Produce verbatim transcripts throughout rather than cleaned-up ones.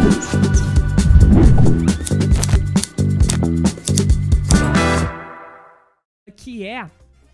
Que é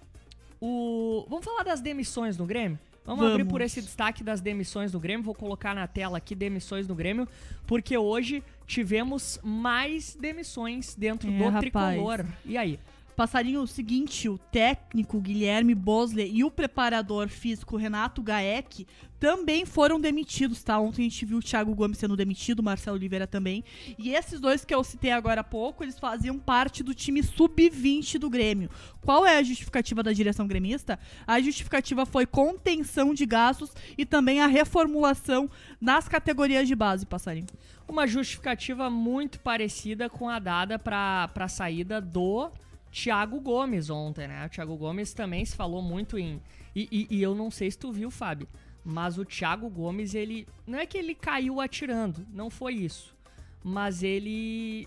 o... Vamos falar das demissões no Grêmio? Vamos, Vamos abrir por esse destaque das demissões do Grêmio. Vou colocar na tela aqui demissões do Grêmio, porque hoje tivemos mais demissões dentro é, do rapaz. Tricolor. E aí? Passarinho, o seguinte, o técnico Guilherme Bosley e o preparador físico Renato Gaeck também foram demitidos, tá? Ontem a gente viu o Thiago Gomes sendo demitido, o Marcelo Oliveira também. E esses dois que eu citei agora há pouco, eles faziam parte do time sub vinte do Grêmio. Qual é a justificativa da direção gremista? A justificativa foi contenção de gastos e também a reformulação nas categorias de base, Passarinho. Uma justificativa muito parecida com a dada para a saída do Thiago Gomes ontem, né? O Thiago Gomes também se falou muito em... E, e, e eu não sei se tu viu, Fábio, mas o Thiago Gomes, ele... Não é que ele caiu atirando, não foi isso. Mas ele...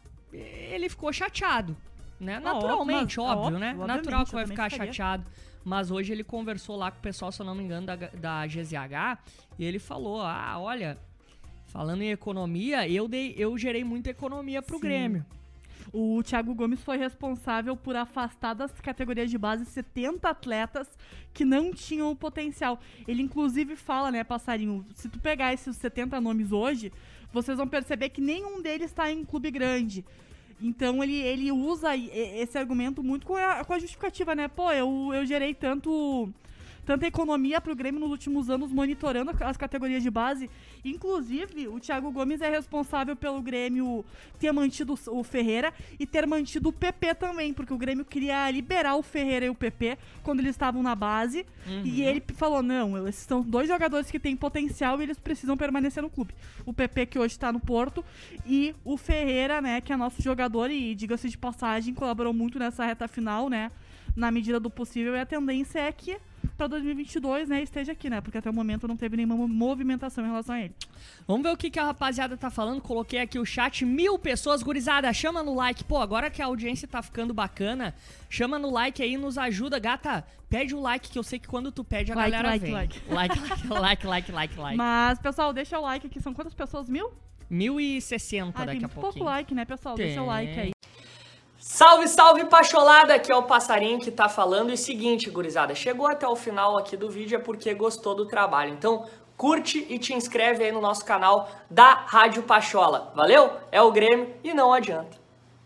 Ele ficou chateado, né? Naturalmente, óbvio, óbvio, né? Natural que vai ficar ficaria. chateado. Mas hoje ele conversou lá com o pessoal, se eu não me engano, da, da G Z H, e ele falou, ah, olha, falando em economia, eu, dei, eu gerei muita economia pro Sim. Grêmio. O Thiago Gomes foi responsável por afastar das categorias de base setenta atletas que não tinham o potencial. Ele inclusive fala, né, Passarinho, se tu pegar esses setenta nomes hoje, vocês vão perceber que nenhum deles está em clube grande. Então ele, ele usa esse argumento muito com a, com a justificativa, né? Pô, eu, eu gerei tanto... tanta economia pro Grêmio nos últimos anos, monitorando as categorias de base. Inclusive, o Thiago Gomes é responsável pelo Grêmio ter mantido o Ferreira e ter mantido o P P também, porque o Grêmio queria liberar o Ferreira e o P P quando eles estavam na base. Uhum. E ele falou, não, esses são dois jogadores que têm potencial e eles precisam permanecer no clube. O P P, que hoje está no Porto, e o Ferreira, né, que é nosso jogador e, diga-se de passagem, colaborou muito nessa reta final, né, na medida do possível. E a tendência é que para dois mil e vinte e dois, né, esteja aqui, né? Porque até o momento não teve nenhuma movimentação em relação a ele. Vamos ver o que, que a rapaziada tá falando. Coloquei aqui o chat, mil pessoas, gurizada, chama no like. Pô, agora que a audiência tá ficando bacana, chama no like aí, nos ajuda. Gata, pede o like, que eu sei que quando tu pede a like, galera like, vem. Like, like, like, like, like, like, like. Mas, pessoal, deixa o like aqui. São quantas pessoas? Mil? Mil e sessenta ah, daqui a pouquinho. pouquinho. Pouco like, né, pessoal? Tem. Deixa o like aí. Salve, salve, Pacholada! Aqui é o Passarinho que tá falando. E seguinte, gurizada, chegou até o final aqui do vídeo é porque gostou do trabalho. Então, curte e te inscreve aí no nosso canal da Rádio Pachola. Valeu? É o Grêmio e não adianta.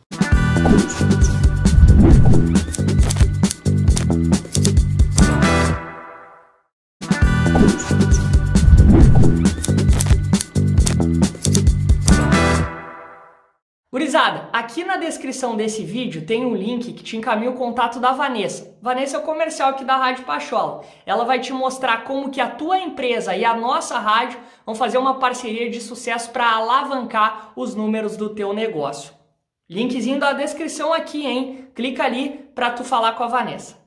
Gurizada, aqui na descrição desse vídeo tem um link que te encaminha o contato da Vanessa. Vanessa é o comercial aqui da Rádio Pachola. Ela vai te mostrar como que a tua empresa e a nossa rádio vão fazer uma parceria de sucesso para alavancar os números do teu negócio. Linkzinho da descrição aqui, hein? Clica ali para tu falar com a Vanessa.